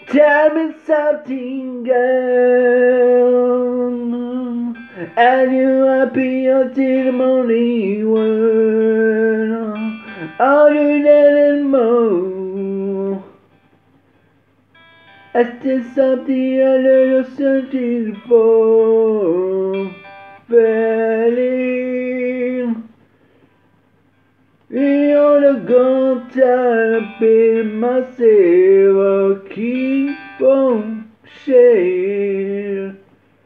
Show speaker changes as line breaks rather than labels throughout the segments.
Tell me something, girl. Are you happy until the morning world? Are you there and more? Is there something I you're searching for? Feeling you're the good time, be myself, I'll keep on saying.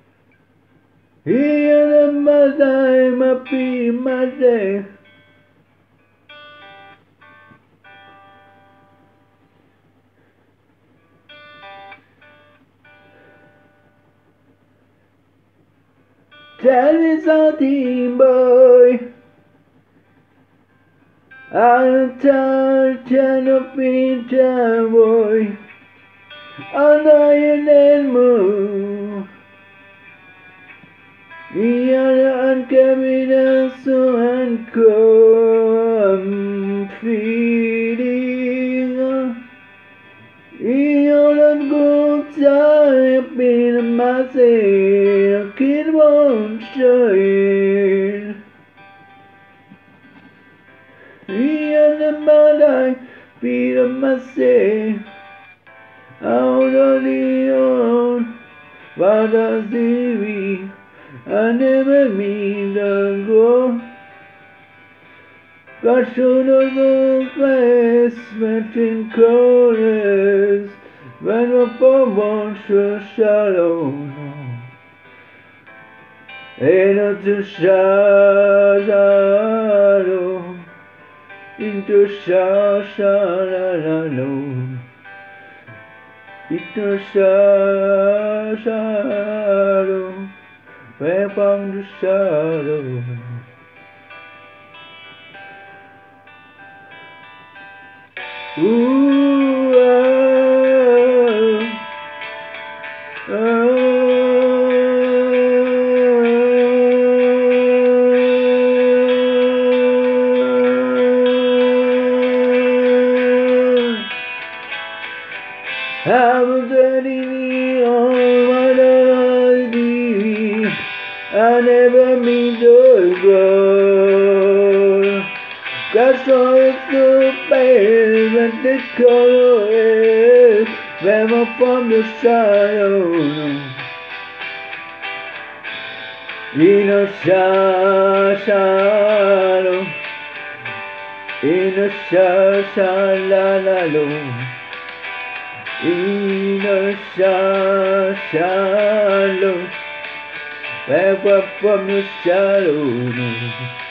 Here in my time, I'll be my day. Tell me something, boy. I'm tired of being tired, boy. I know you need more. You're unconvenient, so uncommon feeling. You're not good time, being myself, keep on showing. You're the man I feel myself. Out on the own, what I see, I never mean to go. Got shown of those placement in chorus, when the form should shallow. Ain't to shadow, into shadow. Into shadow, where from the shadow. Ooh, oh, I'm ready on what I do. I never mean to go. Got so bad when the color is when I'm from the shadow. In a shadow, in a shadow. In a shadow, back up from the shadow.